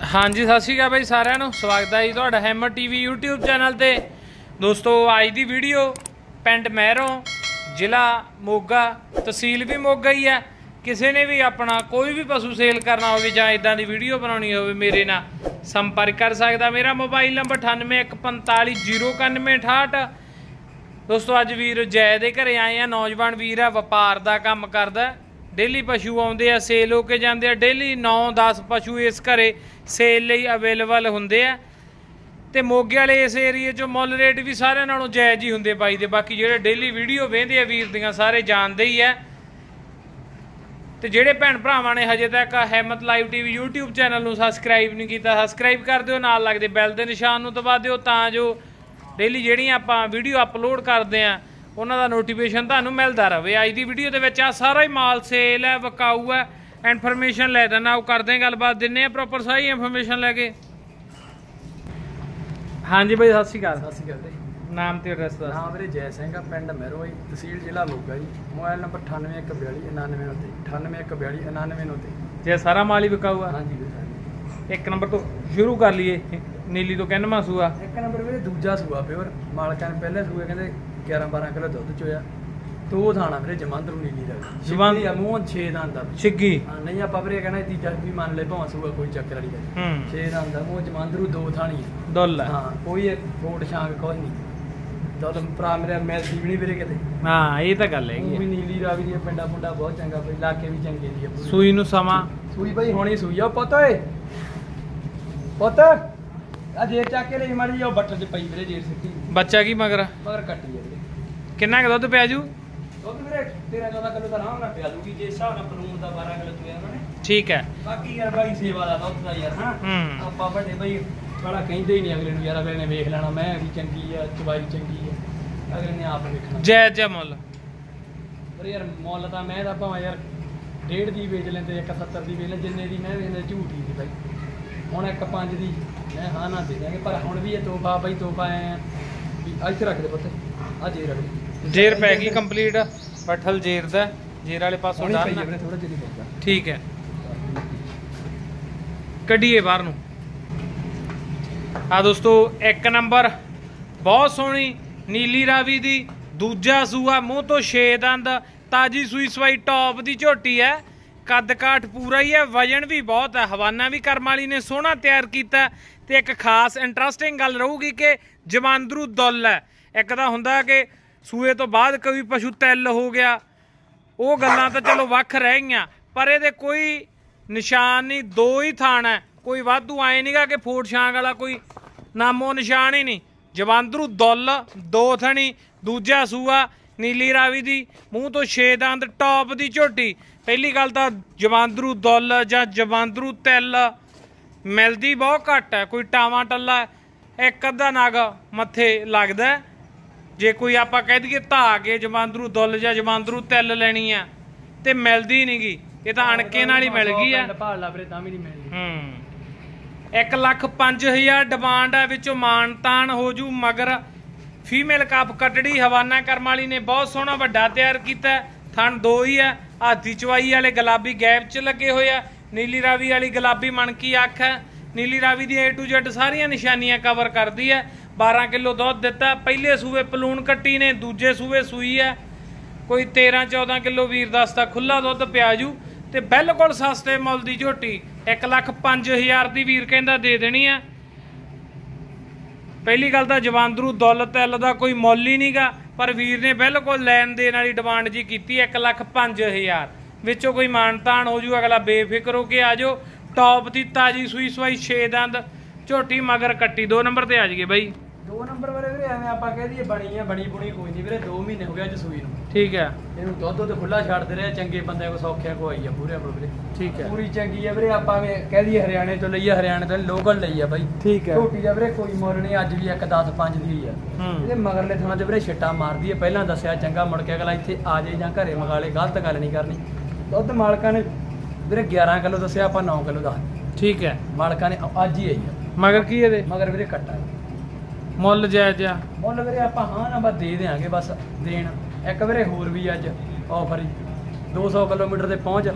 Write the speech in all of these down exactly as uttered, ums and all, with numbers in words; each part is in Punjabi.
हाँ जी सत श्री अकाल भाई सारिਆਂ ਨੂੰ ਸਵਾਗਤ है जी ਤੁਹਾਡਾ ਹੈਮਰ टीवी यूट्यूब चैनल ਤੇ। दोस्तों ਅੱਜ ਦੀ ਵੀਡੀਓ ਪਿੰਡ ਮਹਿਰੋਂ ਜ਼ਿਲ੍ਹਾ ਮੋਗਾ ਤਹਿਸੀਲ ਵੀ ਮੋਗਾ ਹੀ ਹੈ। ਕਿਸੇ ਨੇ ਵੀ ਆਪਣਾ ਕੋਈ ਵੀ ਪਸ਼ੂ ਸੇਲ ਕਰਨਾ ਹੋਵੇ ਜਾਂ ਇਦਾਂ ਦੀ ਵੀਡੀਓ ਬਣਾਉਣੀ ਹੋਵੇ ਮੇਰੇ ਨਾਲ ਸੰਪਰਕ ਕਰ ਸਕਦਾ। ਮੇਰਾ ਮੋਬਾਈਲ ਨੰਬਰ ਅਠਾਨਵੇਂ ਇੱਕ ਪੰਤਾਲੀ ਜ਼ੀਰੋ ਇਕਾਨਵੇਂ ਅਠਾਹਠ। ਦੋਸਤੋ ਅੱਜ ਵੀਰ ਜੈ ਦੇ ਘਰੇ ਆਏ ਆ। ਨੌਜਵਾਨ ਵੀਰ ਆ, ਵਪਾਰ ਦਾ ਕੰਮ ਕਰਦਾ। डेली पशु आते हैं सेल होके जाते हैं। डेली नौ दस पशु इस घरे सेल लई अवेलेबल होंगे आ। तो मोगे वाले इस एरिए चो मुल रेट भी सारे नालों जायज़ ही होंगे बाई दे। बाकी जेडे डेली वीडियो वेंदे आ वीर दियां सारे जानते ही है। तो जेडे भैन भरावां ने हजे तक हैमत लाइव टीवी यूट्यूब चैनल नूं सबसक्राइब नहीं किया, सबसक्राइब कर दिओ, नाल लगदे बैल दे निशान नूं दबा दिओ तां जो डेली जिहड़ियां आपां वीडियो अपलोड करदे आ ਉਹਨਾਂ ਦਾ ਨੋਟੀਫਿਕੇਸ਼ਨ ਤੁਹਾਨੂੰ ਮਿਲਦਾ ਰਹੇ। ਅੱਜ ਦੀ ਵੀਡੀਓ ਦੇ ਵਿੱਚ ਆ ਸਾਰਾ ਹੀ ਮਾਲ ਸੇਲ ਹੈ, ਵਿਕਾਊ ਹੈ। ਇਨਫੋਰਮੇਸ਼ਨ ਲੈ ਦਿੰਦਾ, ਉਹ ਕਰਦੇ ਹਾਂ ਗੱਲਬਾਤ, ਦਿੰਦੇ ਆ ਪ੍ਰੋਪਰ ਸਾਰੀ ਇਨਫੋਰਮੇਸ਼ਨ ਲੈ ਕੇ। ਹਾਂਜੀ ਬਾਈ ਸਤਿ ਸ਼੍ਰੀ ਅਕਾਲ। ਸਤਿ ਸ਼੍ਰੀ ਅਕਾਲ ਜੀ। ਨਾਮ ਤੇ ਐਡਰੈਸ ਦੱਸ। ਨਾਮ ਵੀਰੇ ਜੈ ਸਿੰਘ ਆ, ਪਿੰਡ ਮਹਿਰੋਂ ਜੀ, ਤਹਿਸੀਲ ਜ਼ਿਲ੍ਹਾ ਮੋਗਾ ਜੀ। ਮੋਬਾਈਲ ਨੰਬਰ ਅਠਾਨਵੇਂ ਇੱਕ ਬਿਆਲੀ ਉਨਾਨਵੇਂ ਉੱਤੇ ਅਠਾਨਵੇਂ ਇੱਕ ਬਿਆਲੀ ਉਨਾਨਵੇਂ ਉੱਤੇ। ਜੇ ਸਾਰਾ ਮਾਲ ਹੀ ਵਿਕਾਊ ਆ? ਹਾਂਜੀ ਵੀਰੇ। ਇੱਕ ਨੰਬਰ ਤੋਂ ਸ਼ੁਰੂ ਕਰ ਲਈਏ। ਨੀਲੀ ਤੋਂ ਕਿੰਨਵਾਂ ਸੂਆ? ਇੱਕ ਨੰਬਰ ਵੀਰੇ ਦੂਜਾ ਸੂਆ ਪਿਓਰ। ਮਾਲਕਾਂ ਨੇ ਪਹਿਲੇ ਸੂਏ ਕਹਿੰਦੇ ਗਿਆਰਾਂ ਬਾਰਾਂ ਕਿਲੋ ਦੁੱਧ ਚੋਇਆ। ਦੋ ਥਾਣਾ ਵੀਰੇ ਜਮਾਂਦਰੂ ਨੀਲੀ ਦਾ ਜਮਾਂਦਰੂ ਆ, ਮੂੰਹ ਛੇ ਦੰਦ ਦਾ ਛਿੱਗੀ। ਹਾਂ ਨਹੀਂ ਆਪਾਂ ਵੀਰੇ ਕਹਿੰਦਾ ਤੀਜਾ ਵੀ ਮੰਨ ਲੈ ਭਾਵੇਂ ਸੂਆ ਕੋਈ ਚੱਕਰ ਵਾਲੀ ਗੱਲ। ਹੂੰ ਛੇ ਦੰਦ ਦਾ ਮੂੰਹ ਜਮਾਂਦਰੂ, ਦੋ ਥਾਣੀ ਦੁੱਲ। ਹਾਂ ਕੋਈ ਫੋਟ ਛਾਂਗ ਕੋਈ ਨਹੀਂ। ਦੁੱਧ ਭਰਾ ਮੇਰੇ ਮਿਲਦੀ ਵੀ ਨਹੀਂ ਵੀਰੇ ਕਿਤੇ। ਹਾਂ ਇਹ ਤਾਂ ਗੱਲ ਹੈਗੀ। ਵੀ ਨੀਲੀ ਰਾਵੀ ਦੀ ਪਿੰਡਾ ਪੁੰਡਾ ਬਹੁਤ ਚੰਗਾ ਬਈ, ਇਲਾਕੇ ਵੀ ਚੰਗੇ ਦੀ ਆ। ਸੂਈ ਨੂੰ ਸਮਾਂ ਸੂਈ ਬਈ ਹੋਣੀ ਸੂਈ ਆ ਪਤਾ ਏ ਪੁੱਤ ਆ ਜੇਰ ਚੱਕ ਕੇ ਲਈ ਮਾੜੀ ਉਹ ਬੱਟਰ ਚ ਪਈ ਵੀਰੇ ਜੇਰ ਸਿੱਟੀ। ਬੱਚਾ ਕੀ ਮਗਰ ਮਗਰ ਕੱਟੀ ਆ ਵੀਰੇ। ਕਿੰਨਾ ਕੁ ਦੁੱਧ ਪਿਆ ਜੂ? ਦੁੱਧ ਵੀਰੇ ਤੇਰਾਂ ਚੌਦਾਂ ਕਿਲੋ ਤਾਂ ਆਰਾਮ ਨਾਲ ਪਿਆ ਦੂਗੀ ਜੇ ਹਿਸਾਬ ਨਾਲ ਪਲੂਣ ਦਾ ਬਾਰਾਂ ਕਿਲੋ ਚੋਇਆ ਉਹਨਾਂ ਨੇ। ਠੀਕ ਹੈ। ਬਾਕੀ ਯਾਰ ਬਾਈ ਸੇਵਾ ਦਾ ਦੁੱਧ ਦਾ ਯਾਰ ਹਾਂ ਹੂੰ ਆਪਾਂ ਵੱਡੇ ਬਈ ਬੜਾ ਕਹਿੰਦੇ ਹੀ ਨਹੀਂ ਅਗਲੇ ਨੂੰ ਯਾਰ। ਅਗਲੇ ਨੇ ਵੇਖ ਲੈਣਾ ਮੈਂ ਵੀ ਚੰਗੀ ਆ, ਚਵਾਈ ਚੰਗੀ ਆ, ਅਗਲੇ ਨੇ ਆਪ ਵੇਖਣਾ। ਜੈ ਜੈ ਮੁੱਲ ਪਰ ਯਾਰ ਮੁੱਲ ਤਾਂ ਮੈਂ ਤਾਂ ਭਾਵੇਂ ਯਾਰ ਡੇਢ ਦੀ ਵੇਚ ਲੈਂਦੇ, ਇੱਕ ਸੱਤਰ ਦੀ ਵੇਚ ਲੈ, ਜਿੰਨੇ ਦੀ ਮੈਂ ਵੇਚਦਾ ਝੂਠੀ ਦੀ ਬਾਈ। ਹੁਣ ਇੱਕ ਪੰਜ ਦੀ ਮੈਂ ਹਾਂ ਨਾ ਦੇ ਦਿਆਂਗੇ, ਪਰ ਹੁਣ ਵੀ ਇਹ ਤੋਹਫਾ ਬਾਈ ਤੋਹਫਾ ਆਏ ਆ ਵੀ ਇੱਥੇ ਰੱਖ ਦੇ ਪੁੱਤ। ਆ ਜੇਰ ਰੱਖ ਦੇ। ਜੇਰ ਪੈ ਗਈ ਕੰਪਲੀਟ। ਪੱਠਲ ਜੇਰ ਦਾ, ਜੇਰ ਵਾਲੇ ਪਾਸੋਂ ਡਾਲ ਥੋੜਾ ਜਿਹਾ ਪਊਗਾ। ਠੀਕ ਹੈ, ਕੱਢੀਏ ਬਾਹਰ ਨੂੰ। ਆ ਦੋਸਤੋ ਇੱਕ ਨੰਬਰ ਬਹੁਤ ਸੋਹਣੀ ਨੀਲੀ ਰਾਵੀ ਦੀ, ਦੂਜਾ ਸੂਆ, ਮੂੰਹ ਤੋਂ ਛੇ ਦੰਦ, ਤਾਜੀ ਸੂਈ ਸਵਾਈ ਟੌਪ ਦੀ ਝੋਟੀ ਹੈ। ਕੱਦ ਕਾਠ ਪੂਰਾ ਹੀ ਹੈ, ਵਜਨ ਵੀ ਬਹੁਤ ਹੈ। ਹਵਾਨਾ ਵੀ ਕਰਮ ਵਾਲੀ ਨੇ ਸੋਹਣਾ ਤਿਆਰ ਕੀਤਾ। ਤੇ ਇੱਕ ਖਾਸ ਇੰਟਰਸਟਿੰਗ ਗੱਲ ਰਹੂਗੀ ਕਿ ਜਮਾਂਦਰੂ ਦੁੱਲ ਹੈ। ਇੱਕ ਤਾਂ ਹੁੰਦਾ ਕਿ ਸੂਏ ਤੋਂ ਬਾਅਦ ਕੋਈ ਪਸ਼ੂ ਤਿਲ ਹੋ ਗਿਆ, ਉਹ ਗੱਲਾਂ ਤਾਂ ਚਲੋ ਵੱਖ ਰਹਿ ਗਈਆਂ, ਪਰ ਇਹਦੇ ਕੋਈ ਨਿਸ਼ਾਨ ਨਹੀਂ। ਦੋ ਹੀ ਥਾਣ ਹੈ, ਕੋਈ ਵਾਧੂ ਆਏ ਨਹੀਂਗਾ ਕਿ ਫੋਟ ਛਾਂਗ ਵਾਲਾ ਕੋਈ ਨਾਮੋ ਨਿਸ਼ਾਨ ਹੀ ਨਹੀਂ। ਜਮਾਂਦਰੂ ਦੁੱਲ, ਦੋ ਥਣੀ, ਦੂਜਾ ਸੂਆ, ਨੀਲੀ ਰਾਵੀ ਦੀ, ਮੂੰਹ ਤੋਂ ਛੇ ਦੰਦ, ਟੌਪ ਦੀ ਝੋਟੀ। ਪਹਿਲੀ ਗੱਲ ਤਾਂ ਜਮਾਂਦਰੂ ਦੁੱਲ ਜਾਂ ਜਮਾਂਦਰੂ ਤਿਲ ਮਿਲਦੀ ਬਹੁਤ ਘੱਟ ਹੈ। ਕੋਈ ਟਾਵਾਂ ਟੱਲਾ ਇੱਕ ਅੱਧਾ ਨਗ ਮੱਥੇ ਲੱਗਦਾ। ਜੇ ਕੋਈ ਆਪਾਂ ਕਹਿ ਦਈਏ ਧਾ ਕੇ ਜਮਾਂਦਰੂ ਦੁੱਲ ਜਾਂ ਜਮਾਂਦਰੂ ਤਿਲ ਲੈਣੀ ਆ ਤੇ ਮਿਲਦੀ ਨਹੀਂ ਗੀ। ਇਹ ਤਾਂ ਅਣਕੇ ਨਾਲ ਹੀ ਮਿਲ ਗਈ ਆ। ਹੂੰ ਇੱਕ ਲੱਖ ਪੰਜ ਹਜ਼ਾਰ ਡਿਮਾਂਡ ਹੈ, ਵਿੱਚੋਂ ਮਾਨ ਤਾਨ ਹੋ ਜੂ। ਮਗਰ ਫੀਮੇਲ ਕੱਪ ਕੱਟੜੀ, ਹਵਾਨਾ ਕਰਮ ਵਾਲੀ ਨੇ ਬਹੁਤ ਸੋਹਣਾ ਵੱਡਾ ਤਿਆਰ ਕੀਤਾ। ਥਣ ਦੋ ਹੀ ਹੈ। ਹਾਥੀ ਚਵਾਈ ਵਾਲੇ ਗੁਲਾਬੀ ਗੈਪ 'ਚ ਲੱਗੇ ਹੋਏ ਆ। ਨੀਲੀ ਰਾਵੀ ਵਾਲੀ ਗੁਲਾਬੀ ਮਣਕੀ ਅੱਖ ਹੈ। ਨੀਲੀ ਰਾਵੀ ਦੀ ਏ ਟੂ ਜ਼ੈਡ ਸਾਰੀਆਂ ਨਿਸ਼ਾਨੀਆਂ ਕਵਰ ਕਰਦੀ ਹੈ। ਬਾਰਾਂ ਕਿਲੋ ਦੁੱਧ ਦਿੱਤਾ। ਪਹਿਲੇ ਸੂਏ ਪਲੂਣ ਕੱਟੀ ਨੇ, ਦੂਜੇ ਸੂਏ ਸੂਈ ਹੈ। ਕੋਈ ਤੇਰਾਂ ਚੌਦਾਂ ਕਿਲੋ ਵੀਰ ਦੱਸਦਾ ਖੁੱਲਾ ਦੁੱਧ ਪਿਆ ਜੂ। ਤੇ ਬਿਲਕੁਲ ਸਸਤੇ ਮੁੱਲ ਦੀ ਝੋਟੀ ਇੱਕ ਲੱਖ ਪੰਜ ਹਜ਼ਾਰ ਦੀ ਵੀਰ ਕਹਿੰਦਾ ਦੇ ਦੇਣੀ ਆ। ਪਹਿਲੀ ਗੱਲ ਤਾਂ ਜਮਾਂਦਰੂ ਦੁੱਲ ਤਿਲ ਦਾ ਕੋਈ ਮੁੱਲ ਹੀ ਨਹੀਂਗਾ, ਪਰ ਵੀਰ ਨੇ ਬਿਲਕੁਲ ਲੈਣ ਦੇਣ ਵਾਲੀ ਡਿਮਾਂਡ ਜੀ ਕੀਤੀ। ਇੱਕ ਲੱਖ ਪੰਜ ਹਜ਼ਾਰ ਵਿੱਚੋਂ ਕੋਈ ਮਾਨਤਾਨ ਹੋ ਜੂ। ਅਗਲਾ ਬੇਫਿਕਰ ਹੋ ਕੇ ਆ ਜਾਓ। ਟੌਪ ਦੀ ਤਾਜੀ ਸੂਈ ਸਵਾਈ ਛੇ ਦੰਦ ਝੋਟੀ, ਮਗਰ ਕੱਟੀ। ਦੋ ਨੰਬਰ ਤੇ ਆ ਜਾਈਏ ਬਾਈ। ਦੋ ਨੰਬਰ ਵਾਲੇ ਵੀਰੇ ਐਵੇਂ ਆਪਾਂ ਕਹਿ ਦਈਏ ਬਣੀ ਆ, ਬਣੀ ਬੁਣੀ ਕੋਈ ਨਹੀਂ ਵੀਰੇ। ਦੋ ਮਹੀਨੇ ਹੋ ਗਏ ਅੱਜ ਸੂਈ ਨੂੰ। ਠੀਕ ਹੈ। ਇਹਨੂੰ ਦੁੱਧ ਦੁੱਧ ਖੁੱਲਾ ਛੱਡਦੇ ਰਹੇ। ਚੰਗੇ ਬੰਦੇ ਕੋ ਸੌਖਿਆਂ ਕੋ ਆਈ ਆ ਪੂਰੇ ਵੀਰੇ। ਠੀਕ ਹੈ, ਪੂਰੀ ਚੰਗੀ ਆ ਵੀਰੇ। ਆਪਾਂ ਕਹਿ ਦਈਏ ਹਰਿਆਣੇ ਤੋਂ ਲਈ ਆ, ਹਰਿਆਣੇ ਤੋਂ ਲੋਕਲ ਲਈ ਆ ਬਾਈ। ਠੀਕ ਹੈ। ਝੋਟੀ ਦਾ ਵੀਰੇ ਕੋਈ ਮੁੱਲ ਨਹੀਂ। ਅੱਜ ਵੀ ਇੱਕ ਦਸ ਪੰਜ ਦੀ ਆ। ਇਹਦੇ ਮਗਰਲੇ ਥਾਂ ਤੇ ਵੀਰੇ ਛਿੱਟਾ ਮਾਰਦੀ ਹੈ। ਪਹਿਲਾਂ ਦੱਸਿਆ ਚੰਗਾ, ਮੁੜ ਕੇ ਅਗਲਾ ਇੱਥੇ ਆ ਜਾਏ ਜਾਂ ਘਰੇ ਮੰਗਾ ਲੇ, ਗਲਤ ਗੱਲ ਨਹੀਂ ਕਰਨੀ। ਦੁੱਧ ਮਾਲਕਾਂ ਨੇ ਵੀਰੇ ਗਿਆਰਾਂ ਕਿਲੋ ਦੱਸਿਆ, ਆਪਾਂ ਨੌ ਕਿਲੋ ਦੱਸ। ਠੀਕ ਹੈ। ਮਾਲਕਾਂ ਨੇ ਅੱਜ ਹੀ ਆਈ ਆ। ਮਗਰ ਕੀ ਇਹਦੇ? ਮਗਰ ਵੀਰੇ ਕੱਟਾ। ਮੁੱਲ ਜਾਇਜ਼ ਆ। ਮੁੱਲ ਵੀਰੇ ਆਪਾਂ ਹਾਂ ਨਾ ਬਸ ਦੇ ਦਿਆਂਗੇ, ਬਸ ਦੇਣ। ਇੱਕ ਵੀਰੇ ਹੋਰ ਵੀ ਅੱਜ ਆਫਰ ਦੋ ਸੌ ਕਿਲੋਮੀਟਰ ਤੇ ਪਹੁੰਚ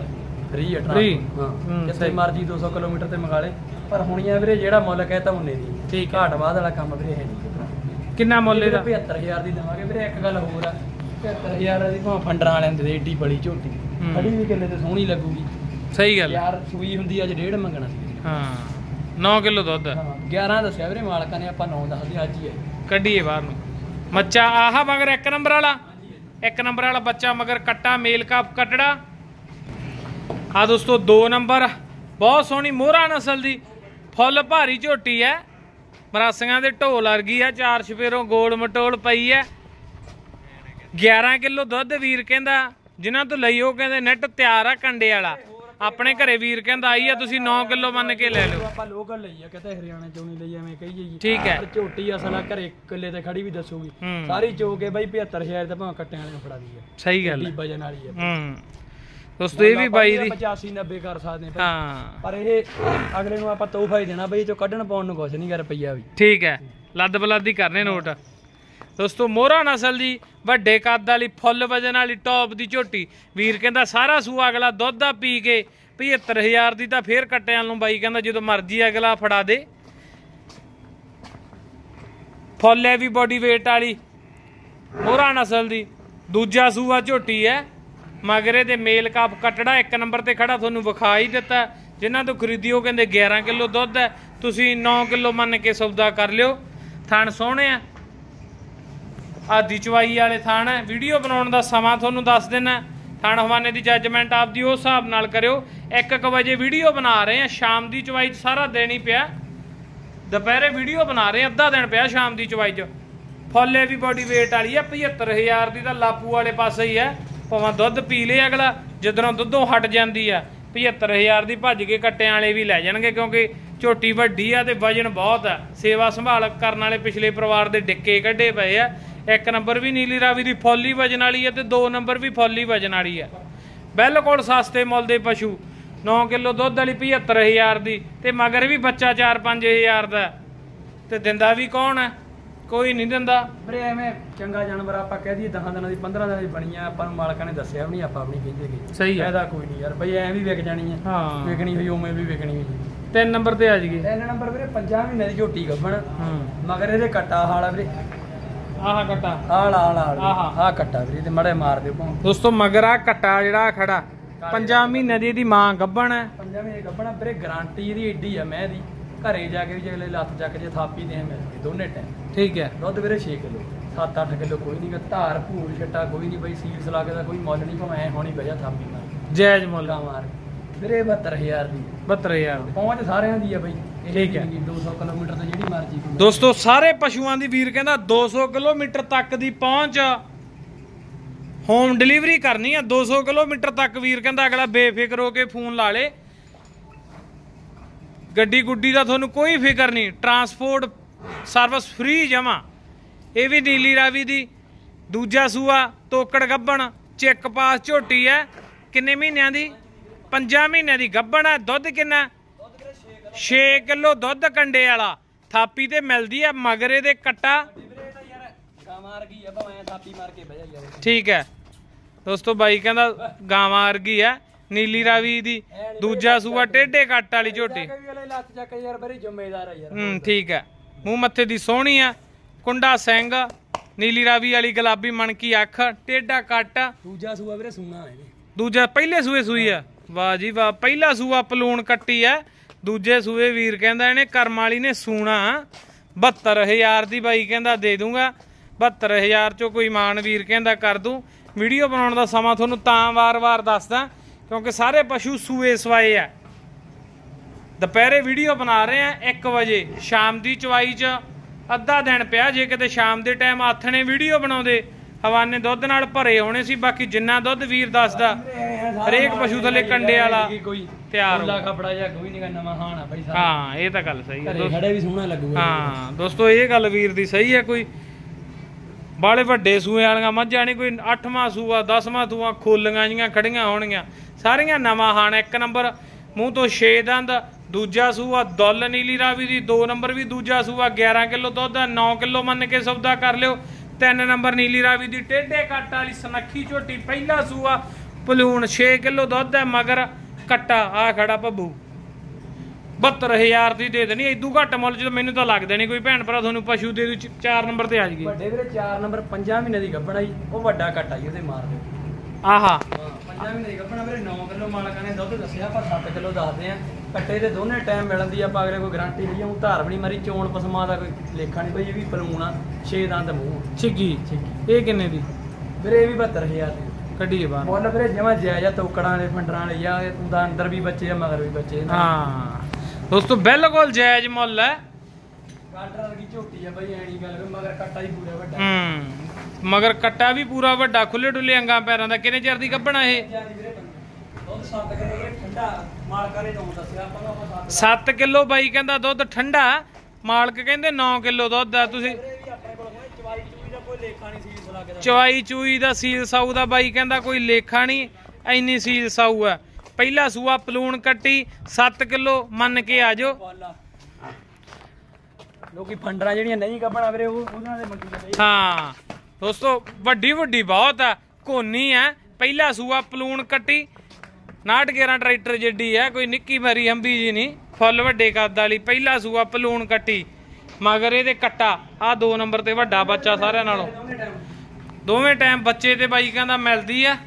ਫ੍ਰੀ ਆ ਟਰਾਂਸਪੋਰਟ ਹਾਂ ਜਿੱਥੇ ਮਰਜੀ ਦੋ ਸੌ ਕਿਲੋਮੀਟਰ ਤੇ ਮੰਗਾ ਲੇ ਪਰ ਹੁਣੀਆਂ ਵੀਰੇ ਜਿਹੜਾ ਮੁੱਲ ਕਹਿਤਾ ਉਹਨੇ ਦੀ ਠੀਕ ਘਾਟ ਬਾਅਦ ਵਾਲਾ ਕੰਮ ਵੀਰੇ ਹੈ ਨਹੀਂ ਕਿੰਨਾ ਮੁੱਲ ਇਹਦਾ ਪਝੱਤਰ ਹਜ਼ਾਰ ਦੀ ਦੇਵਾਂਗੇ ਵੀਰੇ ਇੱਕ ਗੱਲ ਹੋਰ ਆ ਪਝੱਤਰ ਹਜ਼ਾਰ ਦੀ ਭਾਵੇਂ ਫੰਡਰਾਂ ਵਾਲਿਆਂ ਦੇ ਏਡੀ ਬੜੀ ਝੋਟੀ ਖੜੀ ਵੀ ਕਿੱਲੇ ਤੇ ਸੋਹਣੀ ਲੱਗੂਗੀ ਸਹੀ ਗੱਲ ਯਾਰ ਸੂਈ ਹੁੰਦੀ ਅੱਜ ਡੇਢ ਮੰਗਣਾ ਸੀ ਹਾਂ ਨੌ ਕਿਲੋ ਦੁੱਧ ਗਿਆਰਾਂ ਦੱਸਿਆ ਵੀਰੇ ਮਾਲਕਾਂ ਨੇ ਆਪਾਂ ਨੌ ਦੱਸਦੇ ਅੱਜ ਹੀ ਆਏ ਕੱਢੀਏ ਬਾਹਰ ਨੂੰ ਮੱਚਾ ਆਹ ਮਗਰ ਇੱਕ ਨੰਬਰ ਵਾਲਾ ਇੱਕ ਨੰਬਰ ਵਾਲਾ ਬੱਚਾ ਮਗਰ ਕੱਟਾ ਮੇਲ ਕਾਪ ਕੱਟੜਾ ਆ ਦੋਸਤੋ ਦੋ ਨੰਬਰ ਬਹੁਤ ਸੋਹਣੀ ਮੋਹਰਾ ਨਸਲ ਦੀ ਫੁੱਲ ਭਾਰੀ ਝੋਟੀ ਹੈ ਮਰਾਸੀਆਂ ਦੇ ਢੋਲ ਵਰਗੀ ਆ ਚਾਰ ਛਪੇਰੋਂ ਗੋਲ ਮਟੋਲ ਪਈ ਹੈ ਗਿਆਰਾਂ ਕਿਲੋ ਦੁੱਧ ਵੀਰ ਕਹਿੰਦਾ ਜਿਨ੍ਹਾਂ ਤੋਂ ਲਈ ਉਹ ਕਹਿੰਦੇ ਨੈਟ ਤਿਆਰ ਆ ਕੰਡੇ ਵਾਲਾ ਆਪਣੇ ਘਰੇ ਵੀਰ ਕਹਿੰਦਾ ਆਈ ਆ ਤੁਸੀਂ ਨੌ ਕਿਲੋ ਮੰਨ ਕੇ ਲੈ ਲਓ ਆਪਾਂ ਲੋਕਲ ਲਈ ਆ ਕਿਤੇ ਹਰਿਆਣਾ ਚੋਂ ਨਹੀਂ ਲਈ ਐਵੇਂ ਕਹੀ ਜਾਈਏ ਠੀਕ ਹੈ ਝੋਟੀ ਅਸਲ ਆ ਘਰੇ ਕਿੱਲੇ ਤੇ ਖੜੀ ਵੀ ਦੱਸੂਗੀ ਸਾਰੀ ਚੋ ਕੇ ਬਾਈ ਪਝੱਤਰ ਹਜ਼ਾਰ ਤੇ ਭਾਵੇਂ ਕੱਟਿਆਂ ਵਾਲੇ ਨੂੰ ਫੜਾ ਦੀ ਆ ਸਹੀ ਗੱਲ ਵਜਨ ਵਾਲੀ ਆ ਹੂੰ ਦੋਸਤੋ ਇਹ ਵੀ ਬਾਈ ਦੀ ਪਚਾਸੀ ਨੱਬੇ ਕਰ ਸਕਦੇ ਹਾਂ ਪਰ ਇਹ ਅਗਲੇ ਨੂੰ ਆਪਾਂ ਤੋਹਫਾ ਹੀ ਦੇਣਾ ਬਈ ਇਹ ਚੋਂ ਕੱਢਣ ਪਾਉਣ ਨੂੰ ਕੁਛ ਨਹੀਂ ਗਾ ਰੁਪਈਆ ਵੀ ਠੀਕ ਹੈ ਲੱਦ ਬਲੱਦ ਹੀ ਕਰਨੇ ਨੋਟ ਦੋਸਤੋ ਮੋਹਰਾ ਨਸਲ ਦੀ ਵੱਡੇ ਕੱਦ ਵਾਲੀ ਫੁੱਲ ਵਜਨ ਵਾਲੀ ਟੌਪ ਦੀ ਝੋਟੀ ਵੀਰ ਕਹਿੰਦਾ ਸਾਰਾ ਸੂਆ ਅਗਲਾ ਦੁੱਧ ਦਾ ਪੀ ਕੇ ਪਝੱਤਰ ਹਜ਼ਾਰ ਦੀ ਤਾਂ ਫੇਰ ਕੱਟਿਆਂ ਨੂੰ ਬਾਈ ਕਹਿੰਦਾ ਜਦੋਂ ਮਰਜ਼ੀ ਅਗਲਾ ਫੜਾ ਦੇ ਫੁੱਲ ਹੈ ਵੀ ਬੋਡੀ ਵੇਟ ਵਾਲੀ ਮੋਹਰਾ ਨਸਲ ਦੀ ਦੂਜਾ ਸੂਆ ਝੋਟੀ ਹੈ ਮਗਰੇ ਦੇ ਮੇਲ ਕਾਪ ਕੱਟੜਾ ਇੱਕ ਨੰਬਰ ਤੇ ਖੜਾ ਤੁਹਾਨੂੰ ਵਿਖਾ ਹੀ ਦਿੱਤਾ ਜਿਨ੍ਹਾਂ ਤੋਂ ਖਰੀਦੀ ਉਹ ਕਹਿੰਦੇ ਗਿਆਰਾਂ ਕਿਲੋ ਦੁੱਧ ਹੈ ਤੁਸੀਂ ਨੌ ਕਿਲੋ ਮੰਨ ਕੇ ਸੌਦਾ ਕਰ ਲਿਓ ਥਣ ਸੋਹਣੇ ਆ ਆਦੀ ਚਵਾਈ ਵਾਲੇ ਥਣ ਹੈ ਵੀਡੀਓ ਬਣਾਉਣ ਦਾ ਸਮਾਂ ਤੁਹਾਨੂੰ ਦੱਸ ਦੇਣਾ ਥਣ ਹਵਾਨੇ ਦੀ ਜੱਜਮੈਂਟ ਆਪਦੀ ਉਸ ਹਿਸਾਬ ਨਾਲ ਕਰਿਓ ਇੱਕ ਇੱਕ ਵਜੇ ਵੀਡੀਓ ਬਣਾ ਰਹੇ ਆ ਸ਼ਾਮ ਦੀ ਚਵਾਈ 'ਚ ਸਾਰਾ ਦਿਨ ਹੀ ਪਿਆ ਦੁਪਹਿਰੇ ਵੀਡੀਓ ਬਣਾ ਰਹੇ ਅੱਧਾ ਦਿਨ ਪਿਆ ਸ਼ਾਮ ਦੀ ਚਵਾਈ 'ਚ ਫੁੱਲੇ ਵੀ ਬੋਡੀ ਵੇਟ ਵਾਲੀ ਆ ਪਝੱਤਰ ਹਜ਼ਾਰ ਦੀ ਤਾਂ ਲਾਪੂ ਵਾਲੇ ਪਾਸੇ ਹੀ ਹੈ ਭਾਵੇਂ ਦੁੱਧ ਪੀ ਲੇ ਅਗਲਾ ਜਦੋਂ ਦੁੱਧੋਂ ਹਟ ਜਾਂਦੀ ਆ ਪਝੱਤਰ ਹਜ਼ਾਰ ਦੀ ਭੱਜ ਕੇ ਕੱਟਿਆਂ ਵਾਲੇ ਵੀ ਲੈ ਜਾਣਗੇ ਕਿਉਂਕਿ ਝੋਟੀ ਵੱਡੀ ਆ ਤੇ ਵਜਨ ਬਹੁਤ ਆ ਸੇਵਾ ਸੰਭਾਲ ਕਰਨ ਵਾਲੇ ਪਿਛਲੇ ਪਰਿਵਾਰ ਦੇ ਡਿੱਕੇ ਕੱਢੇ ਪਏ ਆ ਇੱਕ ਨੰਬਰ ਵੀ ਨੀਲੀ ਰਾਵੀ ਦੀ ਫੁੱਲੀ ਵਜਨ ਵਾਲੀ ਆ ਤੇ ਦੋ ਨੰਬਰ ਵੀ ਫੁੱਲੀ ਵਜਨ ਵਾਲੀ ਆ ਬਿਲਕੁਲ ਸਸਤੇ ਮੁੱਲ ਦੇ ਪਸ਼ੂ ਨੌ ਕਿਲੋ ਦੁੱਧ ਵਾਲੀ ਪਝੱਤਰ ਹਜ਼ਾਰ ਦੀ ਤੇ ਮਗਰ ਵੀ ਬੱਚਾ ਚਾਰ ਪੰਜ ਹਜ਼ਾਰ ਦਾ ਤੇ ਦਿੰਦਾ ਵੀ ਕੌਣ ਹੈ ਕੋਈ ਨਹੀਂ ਦਿੰਦਾ ਵੀਰੇ ਐਵੇਂ ਚੰਗਾ ਜਾਨਵਰ ਆਪਾਂ ਕਹਿ ਦਈਏ ਦਸਾਂ ਦਿਨਾਂ ਦੀ ਪੰਦਰਾਂ ਦਿਨਾਂ ਦੀ ਬਣੀ ਆ ਆਪਾਂ ਨੂੰ ਮਾਲਕਾਂ ਨੇ ਦੱਸਿਆ ਵੀ ਨਹੀਂ ਆਪਾਂ ਆਪਣੀ ਕਹਿੰਦੇ ਕਿ ਸਹੀ ਹੈ ਇਹਦਾ ਕੋਈ ਨਹੀਂ ਯਾਰ ਬਈ ਐਂ ਵੀ ਵਿਕ ਜਾਣੀ ਹੈ ਹਾਂ ਵਿਕਣੀ ਹੋਈ ਉਵੇਂ ਵੀ ਵਿਕਣੀ ਹੋਈ ਤਿੰਨ ਨੰਬਰ ਤੇ ਆ ਜੀਏ ਤਿੰਨ ਨੰਬਰ ਵੀਰੇ ਪੰਜਾਂ ਮਹੀਨੇ ਦੀ ਝੋਟੀ ਗੱਭਣ ਮਗਰ ਇਹਦੇ ਕੱਟਾ ਹਾਲਾ ਵੀਰੇ ਆਹ ਕੱਟਾ ਆਹ ਲਾਲ ਆਹ ਆਹ ਕੱਟਾ ਵੀਰੇ ਤੇ ਮੜੇ ਮਾਰ ਦਿਓ ਭਾਂ ਦੋਸਤੋ ਮਗਰ ਆ ਕੱਟਾ ਜਿਹੜਾ ਖੜਾ ਪੰਜਾਂ ਮਹੀਨੇ ਦੀ ਇਹਦੀ ਮਾਂ ਗੱਭਣ ਹੈ ਪੰਜਾਂ ਮਹੀਨੇ ਗੱਭਣ ਵੀਰੇ ਗਾਰੰਟੀ ਇਹਦੀ ਏਡੀ ਆ ਮੈਂ ਦੀ ਘਰੇ ਜਾ ਕੇ ਵੀ ਜੇ ਲੱਤ ਚੱਕ ਜੇ ਥਾਪੀ ਦੇ ਮਿਲਦੀ ਦੋਨੇ ਟਾਈਮ ਠੀਕ ਹੈ ਦੁੱਧ ਵੀਰੇ ਛੇ ਕਿਲੋ ਸੱਤ ਅੱਠ ਕਿਲੋ ਕੋਈ ਨਹੀਂ ਧਾਰ ਭੂਰ ਛੱਟਾ ਕੋਈ ਨਹੀਂ ਬਈ ਸੀਲ ਸਲਾ ਕੇ ਦਾ ਕੋਈ ਮੁੱਲ ਨਹੀਂ ਭਾਵੇਂ ਐ ਹੋਣੀ ਬਈਆ ਥਾਪੀ ਨਾਲ ਜਾਇਜ਼ ਮੁੱਲ ਮਾਰ ਵੀਰੇ ਬਹੱਤਰ ਹਜ਼ਾਰ ਦੀ ਬਹੱਤਰ ਹਜ਼ਾਰ ਪਹੁੰਚ ਸਾਰਿਆਂ ਦੀ ਆ ਬਈ ਠੀਕ ਹੈ ਦੋ ਸੌ ਕਿਲੋਮੀਟਰ ਤੇ ਜਿਹੜੀ ਮਰਜ਼ੀ ਦੋਸਤੋ ਸਾਰੇ ਪਸ਼ੂਆਂ ਦੀ ਵੀਰ ਕਹਿੰਦਾ ਦੋ ਸੌ ਕਿਲੋਮੀਟਰ ਤੱਕ ਦੀ ਪਹੁੰਚ ਹੋਮ ਡਿਲੀਵਰੀ ਕਰਨੀ ਆ ਦੋ ਸੌ ਕਿਲੋਮੀਟਰ ਤੱਕ ਵੀਰ ਕਹਿੰਦਾ ਅਗਲਾ ਬੇਫਿਕਰ ਹੋ ਕੇ ਫੋਨ ਲਾ ਲੇ ਗੱਡੀ ਗੁੱਡੀ ਦਾ ਤੁਹਾਨੂੰ ਕੋਈ ਫਿਕਰ ਨਹੀਂ ਟਰਾਂਸਪੋਰਟ ਸਰਵਿਸ ਫ੍ਰੀ ਜਮਾ ਇਹ ਵੀ ਨੀਲੀ ਰਾਵੀ ਦੀ ਦੂਜਾ ਸੂਆ ਤੋਕੜ ਗੱਭਣ ਚੈੱਕ ਪਾਸ ਝੋਟੀ ਹੈ ਕਿੰਨੇ ਮਹੀਨਿਆਂ ਦੀ ਪੰਜਾਂ ਮਹੀਨਿਆਂ ਦੀ ਗੱਭਣ ਹੈ ਦੁੱਧ ਕਿੰਨਾ ਛੇ ਕਿਲੋ ਦੁੱਧ ਕੰਡੇ ਵਾਲਾ ਥਾਪੀ ਤੇ ਮਿਲਦੀ ਹੈ ਮਗਰੇ ਦੇ ਕੱਟਾ ਠੀਕ ਹੈ ਦੋਸਤੋ ਬਾਈ ਕਹਿੰਦਾ ਗਾਵਾਂ ਵਰਗੀ ਹੈ ਨੀਲੀ ਰਾਵੀ ਦੀ ਦੂਜਾ ਸੂਆ ਟੇਢੇ ਕੱਟ ਵਾਲੀ ਝੋਟੀ ਹੂੰ ਠੀਕ ਹੈ ਮੂੰਹ ਮੱਥੇ ਦੀ ਸੋਹਣੀ ਆ ਕੁੰਡਾ ਸਿੰਘ ਨੀਲੀ ਰਾਵੀ ਵਾਲੀ ਗੁਲਾਬੀ ਮਣਕੀ ਅੱਖ ਟੇਢਾ ਕੱਟ ਦੂਜਾ ਸੂਆ ਵੀਰੇ ਸੂਣਾ ਹੈ ਦੂਜਾ ਪਹਿਲੇ ਸੂਏ ਸੂਈ ਆ ਵਾਹ ਜੀ ਵਾਹ ਪਹਿਲਾ ਸੂਆ ਪਲੂਣ ਕੱਟੀ ਆ ਦੂਜੇ ਸੂਏ ਵੀਰ ਕਹਿੰਦਾ ਇਹਨੇ ਕਰਮ ਵਾਲੀ ਨੇ ਸੂਣਾ ਬਹੱਤਰ ਹਜ਼ਾਰ ਦੀ ਬਾਈ ਕਹਿੰਦਾ ਦੇ ਦੂੰਗਾ ਬਹੱਤਰ ਹਜ਼ਾਰ ਚੋਂ ਕੋਈ ਮਾਨ ਵੀਰ ਕਹਿੰਦਾ ਕਰ ਦੂੰ ਵੀਡੀਓ ਬਣਾਉਣ ਦਾ ਸਮਾਂ ਤੁਹਾਨੂੰ ਤਾਂ ਵਾਰ-ਵਾਰ ਦੱਸਦਾ ਕਿਉਂਕਿ ਸਾਰੇ ਪਸ਼ੂ ਸੂਏ ਸਵਾਏ ਆ ਦੁਪਹਿਰੇ ਵੀਡੀਓ ਬਣਾ ਰਹੇ ਆ ਇੱਕ ਵਜੇ ਸ਼ਾਮ ਦੀ ਚਵਾਈ 'ਚ ਅੱਧਾ ਦਿਨ ਪਿਆ ਜੇ ਕਿਤੇ ਸ਼ਾਮ ਦੇ ਟਾਈਮ ਆਥਣੇ ਵੀਡੀਓ ਬਣਾਉਂਦੇ ਹਵਾਨੇ ਦੁੱਧ ਨਾਲ ਭਰੇ ਹੋਣੇ ਸੀ ਬਾਕੀ ਜਿੰਨਾ ਦੁੱਧ ਵੀਰ ਦੱਸਦਾ ਹਰੇਕ ਪਸ਼ੂ ਥੱਲੇ ਕੰਡੇ ਵਾਲਾ ਤਿਆਰ ਹੋ ਹਾਂ ਇਹ ਤਾਂ ਗੱਲ ਸਹੀ ਹੈ ਹਾਂ ਦੋਸਤੋ ਇਹ ਗੱਲ ਵੀਰ ਦੀ ਸਹੀ ਹੈ ਕੋਈ ਬਾਲੇ ਵੱਡੇ ਸੂਏ ਵਾਲੀਆਂ ਮੱਝਾਂ ਨਹੀਂ ਕੋਈ ਅੱਠਵਾਂ ਸੂਆ ਦਸਵਾਂ ਸੂਆ ਖੋਲੀਆਂ ਜੀਆਂ ਖੜੀਆਂ ਹੋਣਗੀਆਂ ਸਾਰੀਆਂ ਨਵਾਂ ਹਾਣ ਇੱਕ ਨੰਬਰ ਮੂੰਹ ਤੋਂ ਛੇ ਦੰਦ ਦੂਜਾ ਸੂਆ ਦੁੱਲ ਨੀਲੀ ਰਾਵੀ ਦੀ ਦੋ ਨੰਬਰ ਵੀ ਦੂਜਾ ਸੂਆ ਗਿਆਰਾਂ ਕਿਲੋ ਦੁੱਧ ਨੌ ਕਿਲੋ ਮੰਨ ਕੇ ਸੌਦਾ ਕਰ ਲਿਓ ਤਿੰਨ ਨੰਬਰ ਨੀਲੀ ਰਾਵੀ ਦੀ ਟੇਢੇ ਕੱਟ ਵਾਲੀ ਸੁਨੱਖੀ ਝੋਟੀ ਪਹਿਲਾ ਸੂਆ ਪਲੂਣ ਛੇ ਕਿਲੋ ਦੁੱਧ ਹੈ ਮਗਰ ਕੱਟਾ ਆ ਖੜਾ ਭੱਬੂ ਬਹੱਤਰ ਹਜ਼ਾਰ ਦੀ ਦੇ ਦੇਣੀ। ਇਦੂ ਘੱਟ ਮੁੱਲ ਚ ਮੈਨੂੰ ਤਾਂ ਲੱਗਦਾ ਨਹੀਂ ਕੋਈ ਭੈਣ ਭਰਾ ਤੁਹਾਨੂੰ ਪਸ਼ੂ ਦੇ ਦੂ। ਚਾਰ ਨੰਬਰ ਤੇ ਆ ਜਾਈਏ ਵੱਡੇ ਵੀਰੇ ਚਾਰ ਨੰਬਰ ਪੰਜਾਂ ਮਹੀਨੇ ਦੀ ਗੱਭਣਾ ਜੀ ਉਹ ਵੱਡਾ ਕੱਟਾ ਜੀ ਉਹਦੇ ਮਾਰ ਦਿਓ। ਆਹਾ ਪੰਜਾਂ ਮਹੀਨੇ ਦੀ ਗੱਭਣਾ ਵੀਰੇ ਨੌ ਕਿਲੋ ਮਾਲਕਾਂ ਨੇ ਦੁੱਧ ਦੱਸਿਆ ਪਰ ਸੱਤ ਕਿਲੋ ਦੱਸਦੇ ਆ। ਕੱਟੇ ਦੇ ਦੋਨੇ ਟਾਈਮ ਮਿਲਣ ਦੀ ਆਪਾਂ ਅਗਲੇ ਕੋਈ ਗਾਰੰਟੀ ਨਹੀਂ ਉਹ ਧਾਰ ਬਣੀ ਮਰੀ ਚੋਣ ਪਸਮਾ ਦਾ ਕੋਈ ਲੇਖਾ ਨਹੀਂ ਬਈ। ਇਹ ਵੀ ਪਲੂਣ ਆ ਛੇ ਦੰਦ ਮੂੰਹ ਛਿੱਗੀ ਛਿੱਗੀ। ਇਹ ਕਿੰਨੇ ਦੀ ਵੀਰੇ ਇਹ ਵੀ ਬਹੱਤਰ ਹਜ਼ਾਰ ਦੀ ਕੱਢੀਏ ਬਾਹਰ ਮੁੱਲ ਵੀਰੇ ਜਿਵੇਂ ਜਾਇਜ਼ ਆ ਤੋਕੜਾਂ ਵਾਲੇ ਫੰਡਰਾਂ ਵਾਲੇ ਆ ਉਹਦਾ ਅੰਦਰ ਵੀ ਬੱਚੇ ਆ ਮਗਰ ਵੀ ਬੱਚੇ। ਹਾਂ ਦੋਸਤੋ ਬਿਲਕੁਲ ਜਾਇਜ਼ ਮੁੱਲ ਹੈ। ਕਾਟਰ ਵਰਗੀ ਝੋਟੀ ਆ ਬਈ ਐਣੀ ਗੱਲ ਮਗਰ ਕੱਟਾ ਹੀ ਪੂਰਾ ਵੱਡਾ। ਹੂੰ ਮਗਰ ਕੱਟਾ ਵੀ ਪੂਰਾ ਵੱਡਾ ਖੁੱਲੇ ਡੁੱਲੇ ਅੰਗਾਂ ਪੈਰਾਂ ਦਾ। ਕਿੰਨੇ ਚਿਰ ਦੀ ਗੱਭਣਾ ਇਹ? ਸੱਤ ਕਿਲੋ ਬਾਈ ਕਹਿੰਦਾ ਦੁੱਧ ਠੰਡਾ। ਮਾਲਕ ਕਹਿੰਦੇ ਨੌ ਕਿਲੋ ਦੁੱਧ ਆ। ਤੁਸੀਂ ਚਵਾਈ ਚੂਈ ਦਾ ਸੀਲ ਸਾਊ ਦਾ ਬਾਈ ਕਹਿੰਦਾ ਕੋਈ ਲੇਖਾ ਨਹੀਂ ਇੰਨੀ ਸੀਲ ਸਾਊ ਆ। ਪਹਿਲਾ ਸੂਆ ਪਲੂਣ ਕੱਟੀ ਸੱਤ ਕਿਲੋ ਮੰਨ ਕੇ ਆ ਜਾਓ। ਲੋਕੀ ਫੰਡਰਾਂ ਜਿਹੜੀਆਂ ਨਹੀਂ ਕੱਢਣਾ ਵੀਰੇ ਉਹ ਉਹਨਾਂ ਦੇ ਮੰਡੀ ਦੇ। ਹਾਂ ਦੋਸਤੋ ਵੱਡੀ ਵੱਡੀ ਬਹੁਤ ਆ ਕੋਨੀ ਆ। ਪਹਿਲਾ ਸੂਆ ਪਲੂਣ ਕੱਟੀ ਨਾਟ ਗਿਆਰਾਂ ਟਰੈਕਟਰ ਜਿੱਡੀ ਆ ਕੋਈ ਨਿੱਕੀ ਮਰੀ ਹੰਬੀ ਜੀ ਨਹੀਂ ਫੁੱਲ ਵੱਡੇ ਕੱਦ ਵਾਲੀ। ਪਹਿਲਾ ਸੂਆ ਪਲੂਣ ਕੱਟੀ ਮਗਰ ਇਹਦੇ ਕੱਟਾ ਆ ਦੋ ਨੰਬਰ ਤੇ ਵੱਡਾ ਬੱਚਾ ਸਾਰਿਆਂ ਨਾਲੋਂ। ਦੋਵੇਂ ਟਾਈਮ ਬੱਚੇ ਤੇ ਬਾਈ ਕਹਿੰਦਾ ਮਿਲਦੀ ਆ।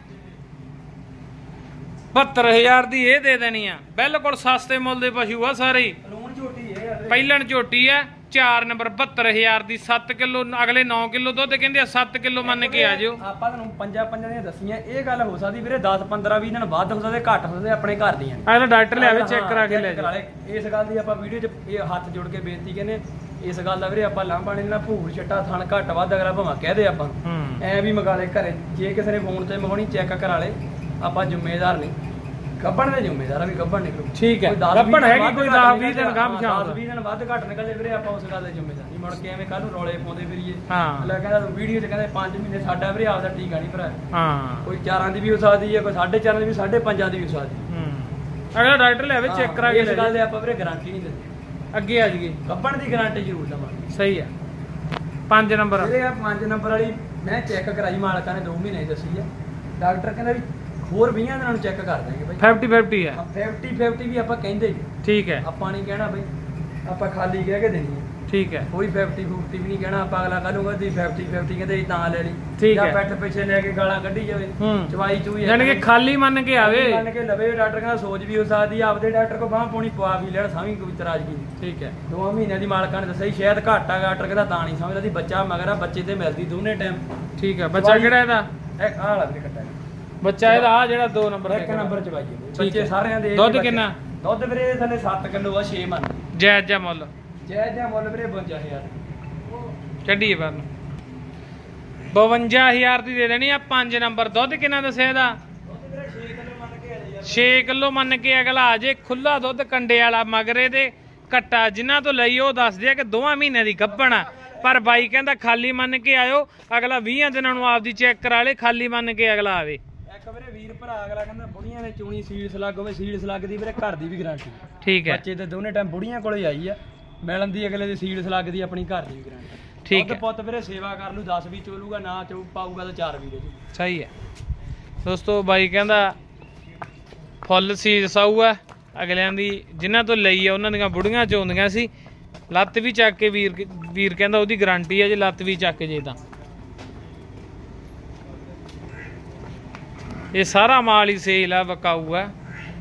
ਬਹੱਤਰ ਹਜ਼ਾਰ ਦੀ ਇਹ ਦੇ ਦੇਣੀ ਆ। ਬਿਲਕੁਲ ਸਸਤੇ ਮੁੱਲ ਦੇ ਪਸ਼ੂ ਆ ਸਾਰੇ। ਪਹਿਲਣ ਝੋਟੀ ਆ ਚਾਰ ਨੰਬਰ ਬਹੱਤਰ ਹਜ਼ਾਰ ਦੀ ਸੱਤ ਕਿਲੋ ਅਗਲੇ ਨੌ ਕਿਲੋ ਦੁੱਧ ਕਹਿੰਦੇ ਆ ਸੱਤ ਕਿਲੋ ਮੰਨ ਕੇ ਆ ਜਾਓ। ਆਪਾਂ ਤੁਹਾਨੂੰ ਪੰਜਾਂ ਪੰਜਾਂ ਦੀਆਂ ਦੱਸੀਆਂ ਇਹ ਗੱਲ ਹੋ ਸਕਦੀ ਵੀਰੇ ਦਸ ਪੰਦਰਾਂ ਵੀਹ ਦਿਨ ਵੱਧ ਹੋ ਸਕਦੇ ਘੱਟ ਹੋ ਸਕਦੇ ਆਪਣੇ ਘਰ ਦੀਆਂ। ਅਗਲਾ ਡਾਕਟਰ ਲਿਆਵੇ ਚੈੱਕ ਕਰਾ ਕੇ ਲੈ ਜਾ। ਇਸ ਗੱਲ ਦੀ ਆਪਾਂ ਵੀਡੀਓ 'ਚ ਇਹ ਹੱਥ ਜੋੜ ਕੇ ਬੇਨਤੀ ਕਹਿੰਦੇ ਇਸ ਗੱਲ ਦਾ ਵੀਰੇ ਆਪਾਂ ਲਾਂਭਾ ਨਹੀਂ ਲੈਣਾ। ਭੂਰ ਛੱਟਾ ਥਣ ਘੱਟ ਵੱਧ ਅਗਲਾ ਭਾਵੇਂ ਕਹਦੇ ਆਪਾਂ ਐ ਵੀ ਮੰਗਾ ਲੈ ਘਰੇ। ਜੇ ਕਿਸੇ ਨੇ ਫੋਨ ਤੇ ਮੰਗਾਉਣੀ ਚੈੱਕ ਕਰਾ ਲੈ ਆਪਾਂ ਜ਼ਿੰਮੇਦਾਰ ਨਹੀਂ। ਗੱਭਣ ਦੇ ਜ਼ਿੰਮੇਦਾਰ ਆ ਵੀ ਗੱਭਣ ਨਿਕਲੂ ਠੀਕ ਹੈ। ਗੱਭਣ ਹੈਗੀ ਕੋਈ ਦਸ ਵੀਹ ਦਿਨ ਗਾਮ ਸ਼ਾਮ ਦਸ ਵੀਹ ਦਿਨ ਵੱਧ ਘੱਟ ਨਿਕਲੇ ਵੀਰੇ ਆਪਾਂ ਉਸ ਗੱਲ ਦੇ ਜ਼ਿੰਮੇਦਾਰ ਨਹੀਂ। ਮੁੜ ਕੇ ਐਵੇਂ ਕੱਲ ਨੂੰ ਰੌਲੇ ਪਾਉਂਦੇ ਫਿਰੀਏ। ਹਾਂ ਲੈ ਕਹਿੰਦਾ ਵੀਡੀਓ 'ਚ ਕਹਿੰਦੇ ਪੰਜ ਮਹੀਨੇ ਸਾਡਾ ਵੀਰੇ ਆਪਦਾ ਟੀਕਾ ਨਹੀਂ ਭਰਾ। ਹਾਂ ਕੋਈ ਚਾਰਾਂ ਦੀ ਵੀ ਹੋ ਸਕਦੀ ਹੈ ਕੋਈ ਸਾਢੇ ਚਾਰਾਂ ਦੀ ਵੀ ਸਾਢੇ ਪੰਜਾਂ ਦੀ ਵੀ ਹੋ ਸਕਦੀ। ਹੂੰ ਅਗਲਾ ਡਾਕਟਰ ਲਿਆਵੇ ਚੈੱਕ ਕਰਾ ਕੇ। ਇਸ ਗੱਲ ਦੇ ਆਪਾਂ ਵੀਰੇ ਗਾਰੰਟੀ ਨਹੀਂ ਦਿੰਦੇ। ਅੱਗੇ ਆ ਜਾਈਏ ਗੱਭਣ ਦੀ ਗਾਰੰਟੀ ਜ਼ਰੂਰ ਦਵਾਂਗੇ। ਸਹੀ ਆ। ਪੰਜ ਨੰਬਰ ਵੀਰੇ ਆ ਪੰਜ ਨੰਬਰ ਵਾਲੀ ਮੈਂ ਚੈੱਕ ਕਰਾਈ ਮਾਲਕਾਂ ਨੇ ਦੋ ਮਹੀਨੇ ਦੱਸੀ ਆ। ਡਾਕਟਰ ਕਹਿੰਦਾ ਵੀ ਹੋਰ ਵੀਹਾਂ ਦਿਨਾਂ ਨੂੰ ਚੈੱਕ ਕਰ ਦਾਂਗੇ ਬਾਈ। ਫਿਫਟੀ ਫਿਫਟੀ ਹੈ ਫਿਫਟੀ ਫਿਫਟੀ ਵੀ ਆਪਾਂ ਕਹਿੰਦੇ ਜੀ। ਠੀਕ ਹੈ ਆਪਾਂ ਨਹੀਂ ਕਹਿਣਾ ਬਈ ਆਪਾਂ ਖਾਲੀ ਕਹਿ ਕੇ ਦੇਣੀ ਹੈ। ਠੀਕ ਹੈ ਕੋਈ ਫਿਫਟੀ ਫਿਫਟੀ ਵੀ ਨਹੀਂ ਕਹਿਣਾ ਆਪਾਂ। ਅਗਲਾ ਕਹੂਗਾ ਤੁਸੀਂ ਫਿਫਟੀ ਫਿਫਟੀ ਕਹਿੰਦੇ ਤਾਂ ਲੈ ਲਈ। ਠੀਕ ਹੈ ਬੈਠ ਪਿੱਛੇ ਲੈ ਕੇ ਗਾਲਾਂ ਕੱਢੀ ਜਾਵੇ ਚਵਾਈ ਚੂਈ ਯਾਨੀ ਕਿ ਖਾਲੀ ਮੰਨ ਕੇ ਆਵੇ ਮੰਨ ਕੇ ਲਵੇ। ਡਾਕਟਰ ਕਹਿੰਦਾ ਸੋਚ ਵੀ ਹੋ ਸਕਦੀ ਆਪਦੇ ਡਾਕਟਰ ਕੋ ਬਾਹ ਪੌਣੀ ਪਵਾ ਵੀ ਲੈਣ ਸਾਵੀਂ ਕੋਈ ਇਤਰਾਜ਼ਗੀ ਨਹੀਂ। ਠੀਕ ਹੈ ਦੋ ਮਹੀਨਿਆਂ ਦੀ ਮਾਲਕਾਂ ਨੇ ਦੱਸਿਆ ਸ਼ਾਇਦ ਘੱਟ ਆ। ਡਾਕਟਰ ਕਹਿੰਦਾ ਤਾਂ ਨਹੀਂ ਸਮਝਦਾ ਸੀ ਬੱਚਾ ਮਗਰ ਆ ਬੱਚੇ ਤੇ ਮਿਲਦੀ ਦੋਨੇ ਟਾਈਮ। ਠੀਕ ਹੈ ਬੱਚਾ ਕਿਹੜਾ ਇਹਦਾ? ਇਹ ਆਹ ਲੱਗ ਰਿਹਾ ਕੱਟਾ ਬੱਚਾ ਇਹਦਾ ਆ ਜਿਹੜਾ ਦੋ ਨੰਬਰ ਇੱਕ ਨੰਬਰ ਚ ਬਾਜੀ ਬੱਚੇ ਸਾਰਿਆਂ ਦੇ। ਦੁੱਧ ਕਿੰਨਾ? ਦੁੱਧ ਵੀਰੇ ਥੱਲੇ ਸੱਤ ਕਿਲੋ ਆ ਛੇ ਮੰਨ। ਜਾਇਜ਼ ਜਿਹਾ ਮੁੱਲ? ਜਾਇਜ਼ ਜਿਹਾ ਮੁੱਲ ਵੀਰੇ ਬਵੰਜਾ ਹਜ਼ਾਰ ਕੱਢੀਏ ਬਾਹਰ ਨੂੰ। ਬਵੰਜਾ ਹਜ਼ਾਰ ਦੀ ਦੇ ਦੇਣੀ ਆ ਪੰਜ ਨੰਬਰ। ਦੁੱਧ ਕਿੰਨਾ ਦੱਸਿਆ ਇਹਦਾ? ਛੇ ਕਿਲੋ ਮੰਨ ਕੇ ਅਗਲਾ ਆ ਜੇ। ਖੁੱਲਾ ਦੁੱਧ ਕੰਡੇ ਵਾਲਾ ਮਗਰੇ ਦੇ ਕੱਟਾ। ਜਿਨ੍ਹਾਂ ਤੋਂ ਲਈ ਉਹ ਦੱਸਦੇ ਆ ਕਿ ਦੋਵਾਂ ਮਹੀਨਿਆਂ ਦੀ ਗੱਭਣ ਆ। ਪਰ ਬਾਈ ਕਹਿੰਦਾ ਖਾਲੀ ਮੰਨ ਕੇ ਆਇਓ। ਅਗਲਾ ਵੀਹਾਂ ਦਿਨਾਂ ਨੂੰ ਆਪਦੀ ਚੈੱਕ ਕਰਾ ਲੇ ਖਾਲੀ ਮੰਨ ਕੇ ਅਗਲਾ ਆਵੇ। ਇੱਕ ਵੀਰੇ ਵੀਰ ਭਰਾ ਅਗਲਾ ਕਹਿੰਦਾ ਬੁੜੀਆਂ ਨੇ ਚੂਣੀ ਸੀਲ ਸਲੱਗ ਹੋਵੇ ਸੀਲ ਸਲੱਗ ਦੀ ਵੀਰੇ ਘਰ ਦੀ ਵੀ ਗਾਰੰਟੀ। ਠੀਕ ਹੈ ਬੱਚੇ ਤੇ ਦੋਨੇ ਟਾਈਮ ਬੁੜੀਆਂ ਕੋਲੇ ਆਈ ਆ ਮਿਲਣ ਦੀ ਅਗਲੇ ਦੀ ਸੀਲ ਸਲੱਗ ਦੀ ਆਪਣੀ ਘਰ ਦੀ ਵੀ ਗਾਰੰਟੀ। ਠੀਕ ਹੈ ਪੁੱਤ ਵੀਰੇ ਸੇਵਾ ਕਰ ਲੂ ਦਸ ਵੀ ਚੋਲੂਗਾ ਨਾ ਚੋ ਪਾਊਗਾ ਤਾਂ ਚਾਰ ਵੀ ਦੇ ਦੂ। ਸਹੀ ਹੈ ਦੋਸਤੋ ਬਾਈ ਕਹਿੰਦਾ ਫੁੱਲ ਸੀਲ ਸਾਊ ਆ। ਅਗਲਿਆਂ ਦੀ ਜਿਨ੍ਹਾਂ ਤੋਂ ਲਈ ਆ ਉਹਨਾਂ ਦੀਆਂ ਬੁੜੀਆਂ ਚੋਂਦੀਆਂ ਸੀ। ਲੱਤ ਵੀ ਚੱਕ ਕੇ ਵੀਰ ਵੀਰ ਕਹਿੰਦਾ ਉਹਦੀ ਗਾਰੰਟੀ ਆ ਜੇ ਲੱਤ ਵੀ ਚੱਕ ਜੇ ਤਾਂ। ਇਹ ਸਾਰਾ ਮਾਲ ਹੀ ਸੇਲ ਆ ਵਕਾਊ ਆ।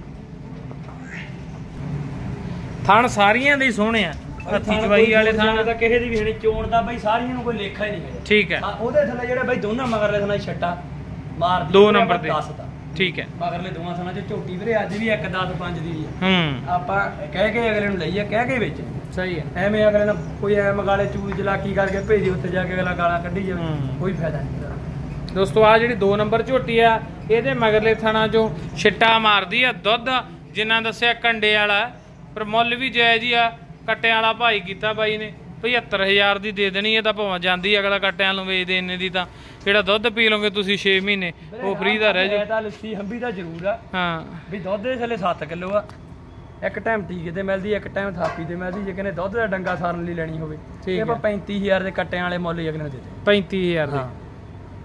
ਥਣ ਸਾਰੀਆਂ ਦੇ ਸੋਹਣੇ ਆ। ਹੱਥੀ ਚਵਾਈ ਵਾਲੇ ਥਣ ਤਾਂ ਕਿਸੇ ਦੀ ਵੀ ਨਹੀਂ ਚੋਣ ਦਾ ਬਈ ਸਾਰੀਆਂ ਨੂੰ ਕੋਈ ਲੇਖਾ ਹੀ ਨਹੀਂ ਹੈ। ਠੀਕ ਹੈ ਉਹਦੇ ਥੱਲੇ ਜਿਹੜੇ ਬਈ ਦੋਨਾਂ ਮਗਰਲੇ ਥਣਾ ਛੱਟਾ ਮਾਰ ਦੋ ਨੰਬਰ ਤੇ ਦਸ ਦਾ। ਠੀਕ ਹੈ ਮਗਰਲੇ ਦੋਵਾਂ ਥਣਾ ਚ ਝੋਟੀ ਵੀਰੇ ਅੱਜ ਵੀ ਇੱਕ ਦਸ ਪੰਜ ਦੀ ਆ। ਹੂੰ ਆਪਾਂ ਕਹਿ ਕੇ ਅਗਲੇ ਨੂੰ ਲਈਏ ਕਹਿ ਕੇ ਵਿੱਚ। ਸਹੀ ਹੈ ਐਵੇਂ ਅਗਲੇ ਨਾਲ ਕੋਈ ਐ ਮਗਾਲੇ ਚੂਈ ਚਲਾਕੀ ਕਰਕੇ ਭੇਜੀ ਉੱਥੇ ਜਾ ਕੇ ਅਗਲਾ ਗਾਲਾਂ ਕੱਢੀ ਜਾਵੇ ਕੋਈ ਫਾਇਦਾ ਨਹੀਂ। ਦੋਸਤੋ ਆ ਜਿਹੜੀ ਦੋ ਨੰਬਰ ਝੋਟੀ ਆ ਇਹਦੇ ਮਗਰਲੇ ਥਣਾ ਚੋਂ ਛਿੱਟਾ ਮਾਰਦੀ ਆ ਦੁੱਧ ਜਿੰਨਾ ਦੱਸਿਆ ਕੰਡੇ ਵਾਲਾ। ਪਰ ਮੁੱਲ ਵੀ ਜਾਇਜ਼ ਹੀ ਆ। ਕੱਟਿਆਂ ਵਾਲਾ ਭਾਈ ਕੀਤਾ ਬਾਈ ਨੇ ਪਝੱਤਰ ਹਜ਼ਾਰ ਦੀ ਦੇ ਦੇਣੀ। ਇਹ ਤਾਂ ਭਾਵੇਂ ਜਾਂਦੀ ਅਗਲਾ ਕੱਟਿਆਂ ਨੂੰ ਵੇਚਦੇ ਇੰਨੇ ਦੀ ਤਾਂ ਜਿਹੜਾ ਦੁੱਧ ਪੀ ਲਓਗੇ ਤੁਸੀਂ ਛੇ ਮਹੀਨੇ ਉਹ ਫ੍ਰੀ ਦਾ ਰਹਿ ਜਾ। ਲੱਸੀ ਹੰਬੀ ਦਾ ਜ਼ਰੂਰ ਆ। ਹਾਂ ਵੀ ਦੁੱਧ ਦੇ ਥੱਲੇ ਸੱਤ ਕਿਲੋ ਆ। ਇੱਕ ਟਾਈਮ ਟੀਕੇ ਤੇ ਮਿਲਦੀ ਇੱਕ ਟਾਈਮ ਥਾਪੀ ਤੇ ਮਿਲਦੀ। ਜੇ ਕਹਿੰਦੇ ਦੁੱਧ ਦਾ ਡੰਗਾ ਸਾਰਨ ਲਈ ਲੈਣੀ ਹੋਵੇ ਇਹ ਆਪਾਂ ਪੈਂਤੀ ਹਜ਼ਾਰ ਦੇ ਕੱਟਿਆਂ ਵਾਲੇ ਮੁੱਲ ਅਗਲੇ ਨੂੰ ਦੇ ਦੇ। ਪੈਂਤੀ ਹਜ਼ਾਰ ਦੇ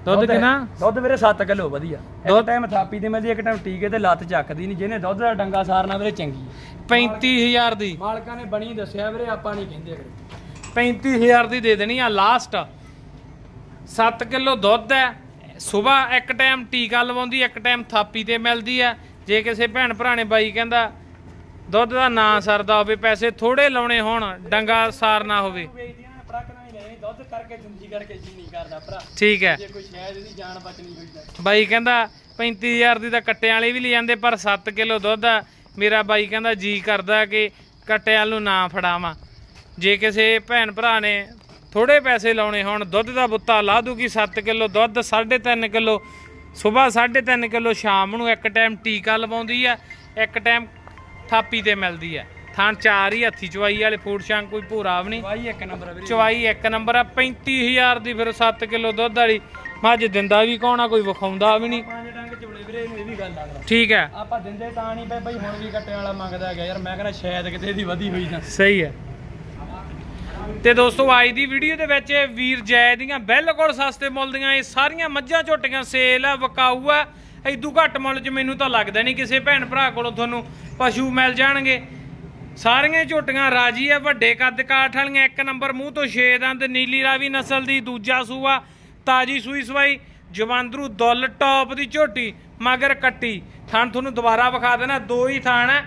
ਦੁੱਧ ਕਿੰਨਾ? ਦੁੱਧ ਵੀਰੇ ਸੱਤ ਕਿਲੋ ਵਧੀਆ। ਇੱਕ ਟਾਈਮ ਥਾਪੀ ਤੇ ਮਿਲਦੀ, ਇੱਕ ਟਾਈਮ ਟੀਕੇ ਤੇ ਲੱਤ ਚੱਕਦੀ ਨਹੀਂ। ਜਿਹਨੇ ਦੁੱਧ ਦਾ ਡੰਗਾ ਸਾਰਨਾ ਵੀਰੇ ਚੰਗੀ ਪੈਂਤੀ ਹਜ਼ਾਰ ਦੀ ਮਾਲਕਾਂ ਨੇ ਬਣੀ ਦੱਸਿਆ ਵੀਰੇ, ਆਪਾਂ ਨਹੀਂ ਕਹਿੰਦੇ ਅਗਲੇ। ਪੈਂਤੀ ਹਜ਼ਾਰ ਦੀ ਦੇ ਦੇਣੀ ਆ ਲਾਸਟ। ਸੱਤ ਕਿਲੋ ਦੁੱਧ ਹੈ। ਸਵੇਰ ਇੱਕ ਟਾਈਮ ਟੀਕਾ ਲਵਾਉਂਦੀ, ਇੱਕ ਟਾਈਮ ਥਾਪੀ ਤੇ ਮਿਲਦੀ ਆ। ਜੇ ਕਿਸੇ ਭੈਣ ਭਰਾ ਨੇ ਬਾਈ ਕਹਿੰਦਾ ਦੁੱਧ ਦਾ ਨਾਂ ਸਰਦਾ ਹੋਵੇ, ਪੈਸੇ ਥੋੜੇ ਲਾਉਣੇ ਹੋਣ, ਡੰਗਾ ਸਾਰਨਾ ਹੋਵੇ, ਦੁੱਧ ਕਰਕੇ ਜ਼ਿੰਦਗੀ ਕਰਕੇ ਜੀ ਨਹੀਂ ਕਰਦਾ ਭਰਾ। ਠੀਕ ਹੈ। ਜੇ ਕੋਈ ਸ਼ਾਇਦ ਇਹਦੀ ਜਾਨ ਬਚਣੀ ਹੋਈ ਬਾਈ ਕਹਿੰਦਾ ਪੈਂਤੀ ਹਜ਼ਾਰ ਦੀ ਤਾਂ ਕੱਟੇ ਵਾਲੇ ਵੀ ਲੈ ਜਾਂਦੇ, ਪਰ ਸੱਤ ਕਿਲੋ ਦੁੱਧ ਆ। ਮੇਰਾ ਬਾਈ ਕਹਿੰਦਾ ਜੀ ਕਰਦਾ ਕਿ ਕੱਟੇ ਵਾਲ ਨੂੰ ਨਾ ਫੜਾਵਾਂ। ਜੇ ਕਿਸੇ ਭੈਣ ਭਰਾ ਨੇ ਥੋੜੇ ਪੈਸੇ ਲਾਉਣੇ ਹੋਣ, ਦੁੱਧ ਦਾ ਬੁੱਤਾ ਲਾ ਦੂਗੀ। ਸੱਤ ਕਿਲੋ ਦੁੱਧ, ਸਾਢੇ ਤਿੰਨ ਕਿਲੋ ਸੁਬਾਹ, ਸਾਢੇ ਤਿੰਨ ਕਿਲੋ ਸ਼ਾਮ ਨੂੰ। ਇੱਕ ਟਾਈਮ ਟੀਕਾ ਲਵਾਉਂਦੀ ਆ, ਇੱਕ ਟਾਈਮ ਥਾਪੀ ਤੇ ਮਿਲਦੀ ਆ। ਥਾਂ ਚਾਰ ਹੀ ਹੱਥੀ ਚਵਾਈ ਵਾਲੇ, ਫੂਡ ਸ਼ਾਂਕ ਕੋਈ ਭੂਰਾ ਵੀ ਨਹੀਂ। ਚਵਾਈ ਇੱਕ ਨੰਬਰ ਆ ਵੀਰੇ, ਚਵਾਈ ਇੱਕ ਨੰਬਰ ਆ। ਪੈਂਤੀ ਹਜ਼ਾਰ ਦੀ ਫਿਰ ਸੱਤ ਕਿਲੋ ਦੁੱਧ ਵਾਲੀ ਮੱਝ ਦਿੰਦਾ ਵੀ ਕੌਣ ਆ, ਕੋਈ ਵਿਖਾਉਂਦਾ ਵੀ ਨਹੀਂ। ਪੰਜ ਡੰਗ ਚੁਲੇ ਵੀਰੇ, ਇਹਨੂੰ ਇਹ ਵੀ ਗੱਲ ਲੱਗਦਾ। ਠੀਕ ਹੈ। ਆਪਾਂ ਦਿੰਦੇ ਤਾਂ ਨਹੀਂ ਪਏ ਬਈ, ਹੁਣ ਵੀ ਕੱਟੇ ਵਾਲਾ ਮੰਗਦਾ ਹੈਗਾ ਯਾਰ। ਮੈਂ ਕਹਿੰਦਾ ਸ਼ਾਇਦ ਕਿਤੇ ਇਹਦੀ ਵਧੀ ਹੋਈ ਨਾ। ਸਹੀ ਹੈ। ਤੇ ਦੋਸਤੋ ਅੱਜ ਦੀ ਵੀਡੀਓ ਦੇ ਵਿੱਚ ਵੀਰ ਜੈ ਦੀਆਂ ਬਿਲਕੁਲ ਸਸਤੇ ਮੁੱਲ ਦੀਆਂ ਇਹ ਸਾਰੀਆਂ ਮੱਝਾਂ ਝੋਟੀਆਂ ਸੇਲ ਆ, ਵਿਕਾਊ ਆ। ਇਦੋਂ ਘੱਟ ਮੁੱਲ 'ਚ ਮੈਨੂੰ ਤਾਂ ਲੱਗਦਾ ਨਹੀਂ ਕਿਸੇ ਭੈਣ ਭਰਾ ਕੋਲੋਂ ਤੁਹਾਨੂੰ ਪਸ਼ੂ ਮਿਲ ਜਾਣਗੇ। ਸਾਰੀਆਂ ਝੋਟੀਆਂ ਰਾਜੀ ਆ, ਵੱਡੇ ਕੱਦ ਕਾਠ ਵਾਲੀਆਂ, ਇੱਕ ਨੰਬਰ ਮੂੰਹ ਤੋਂ ਛੇ ਦੰਦ, ਨੀਲੀ ਰਾਵੀ ਨਸਲ ਦੀ, ਦੂਜਾ ਸੂਆ, ਤਾਜੀ ਸੂਈ ਸਵਾਈ, ਜਵਾਂਦਰੂ ਦੁੱਲ ਟੌਪ ਦੀ ਝੋਟੀ, ਮਗਰ ਕੱਟੀ। ਥਣ ਤੁਹਾਨੂੰ ਦੁਬਾਰਾ ਵਿਖਾ ਦੇਣਾ, ਦੋ ਹੀ ਥਣ ਹੈ।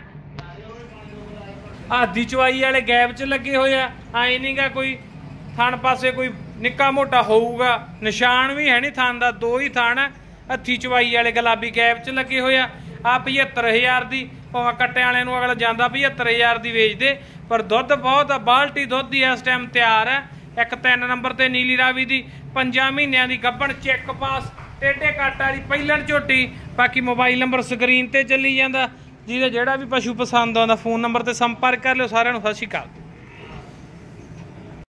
ਆਦੀ ਚਵਾਈ ਵਾਲੇ ਗੈਪ 'ਚ ਲੱਗੇ ਹੋਏ ਆ। ਆਏ ਨਹੀਂਗਾ ਕੋਈ ਥਣ ਪਾਸੇ ਕੋਈ ਨਿੱਕਾ ਮੋਟਾ ਹੋਊਗਾ, ਨਿਸ਼ਾਨ ਵੀ ਹੈ ਨਹੀਂ ਥਣ ਦਾ। ਦੋ ਹੀ ਥਣ ਹੈ, ਹੱਥੀ ਚਵਾਈ ਵਾਲੇ ਗੁਲਾਬੀ ਗੈਪ 'ਚ ਲੱਗੇ ਹੋਏ ਆ। ਆ ਪਝੱਤਰ ਹਜ਼ਾਰ ਦੀ, ਭਾਵੇਂ ਕੱਟੇ ਵਾਲਿਆਂ ਨੂੰ ਅਗਲਾ ਜਾਂਦਾ ਪਝੱਤਰ ਹਜ਼ਾਰ ਦੀ ਵੇਚਦੇ, ਪਰ ਦੁੱਧ ਬਹੁਤ ਆ। ਬਾਲਟੀ ਦੁੱਧ ਦੀ ਇਸ ਟਾਈਮ ਤਿਆਰ ਹੈ। ਇੱਕ ਤਿੰਨ ਨੰਬਰ ਤੇ ਨੀਲੀ ਰਾਵੀ ਦੀ, ਪੰਜਾਂ ਮਹੀਨਿਆਂ ਦੀ ਗੱਭਣ, ਚੈੱਕ ਪਾਸ, ਟੇਢੇ ਕੱਟ ਵਾਲੀ ਪਹਿਲਣ ਝੋਟੀ। ਬਾਕੀ ਮੋਬਾਈਲ ਨੰਬਰ ਸਕਰੀਨ ਤੇ ਚੱਲੀ ਜਾਂਦਾ, ਜਿਹਦੇ ਜਿਹੜਾ ਵੀ ਪਸ਼ੂ ਪਸੰਦ ਆਉਂਦਾ ਫੋਨ ਨੰਬਰ ਤੇ ਸੰਪਰਕ ਕਰ ਲਿਓ। ਸਾਰਿਆਂ ਨੂੰ ਸਤਿ ਸ਼੍ਰੀ ਅਕਾਲ।